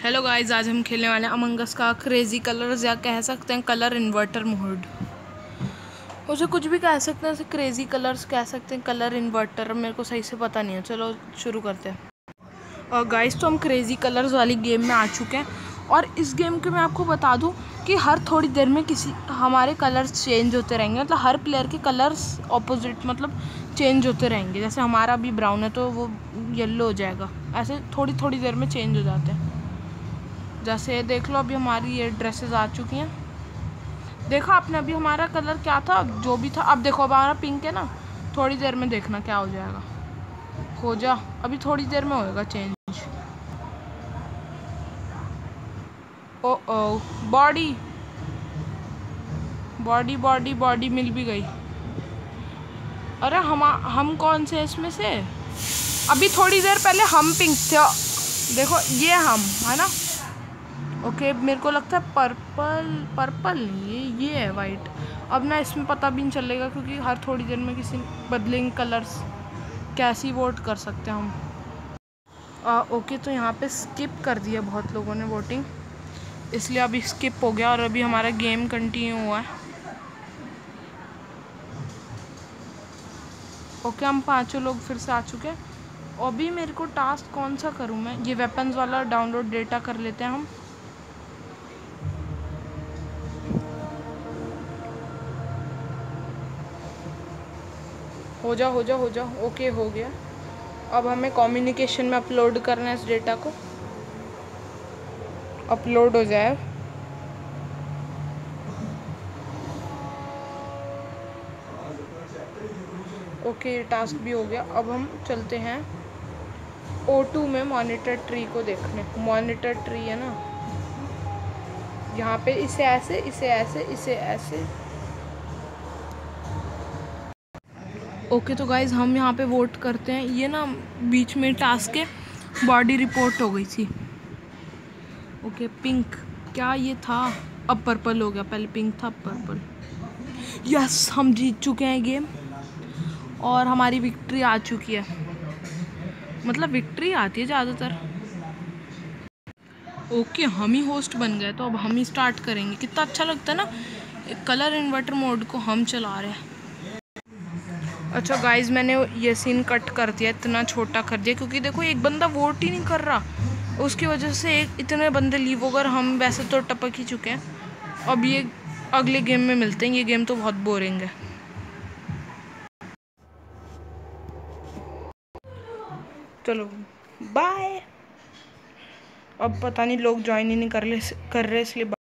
Hello guys, आज हम खेलने वाले हैं अमंग अस का क्रेजी कलर्स, या कह सकते हैं कलर इन्वर्टर मोड। उसे कुछ भी कह सकते हैं, उसे क्रेजी कलर्स कह सकते हैं, कलर इन्वर्टर। मेरे को सही से पता नहीं है। चलो शुरू करते हैं। और गाइस, तो हम क्रेजी कलर्स वाली गेम में आ चुके हैं। और इस गेम के मैं आपको बता दूं कि हर थोड़ी देर में हमारे कलर्स चेंज होते रहेंगे। मतलब हर प्लेयर के कलर्स ऑपोजिट मतलब चेंज होते रहेंगे। जैसे हमारा अभी ब्राउन है तो वो येलो हो जाएगा। ऐसे थोड़ी थोड़ी देर में चेंज हो जाते हैं। जैसे देख लो, अभी हमारी ये ड्रेसेस आ चुकी हैं। देखा आपने, अभी हमारा कलर क्या था, जो भी था। अब देखो, अब हमारा पिंक है ना। थोड़ी देर में देखना क्या हो जाएगा। हो जा, अभी थोड़ी देर में होएगा चेंज। ओ ओ, बॉडी बॉडी बॉडी बॉडी मिल भी गई। अरे हम कौन से इसमें से? अभी थोड़ी देर पहले हम पिंक थे। देखो, ये हम है ना। ओके, मेरे को लगता है पर्पल। पर्पल नहीं, ये है वाइट। अब ना इसमें पता भी नहीं चलेगा, क्योंकि हर थोड़ी देर में किसी बदलेंगे कलर्स। कैसी वोट कर सकते हैं हम। ओके, तो यहाँ पे स्किप कर दिया बहुत लोगों ने वोटिंग, इसलिए अभी स्किप हो गया और अभी हमारा गेम कंटिन्यू हुआ है। ओके, हम पांचों लोग फिर से आ चुके हैं। अभी मेरे को टास्क कौन सा करूँ मैं? ये वेपन्स वाला डाउनलोड डेटा कर लेते हैं हम। हो जा हो जा हो जा। ओके, हो गया। अब हमें कम्युनिकेशन में अपलोड करना है इस डेटा को। अपलोड हो जाए। ओके, टास्क भी हो गया। अब हम चलते हैं O2 में मॉनिटर ट्री को देखने। मॉनिटर ट्री है ना, यहाँ पे इसे ऐसे, इसे ऐसे, इसे ऐसे। ओके, तो गाइज हम यहाँ पे वोट करते हैं। ये ना बीच में टास्क के बॉडी रिपोर्ट हो गई थी। ओके, पिंक क्या ये था? अब पर्पल हो गया। पहले पिंक था, अब पर्पल। यस, हम जीत चुके हैं गेम और हमारी विक्ट्री आ चुकी है। मतलब विक्ट्री आती है ज़्यादातर। ओके, हम ही होस्ट बन गए, तो अब हम ही स्टार्ट करेंगे। कितना अच्छा लगता है ना, कलर इन्वर्टर मोड को हम चला रहे हैं। अच्छा गाइज, मैंने ये सीन कट कर दिया, इतना छोटा कर दिया, क्योंकि देखो एक बंदा वोट ही नहीं कर रहा। उसकी वजह से इतने बंदे लीव हो गए। हम वैसे तो टपक ही चुके हैं। अब ये अगले गेम में मिलते हैं। ये गेम तो बहुत बोरिंग है। चलो बाय। अब पता नहीं लोग ज्वाइन ही नहीं कर रहे, इसलिए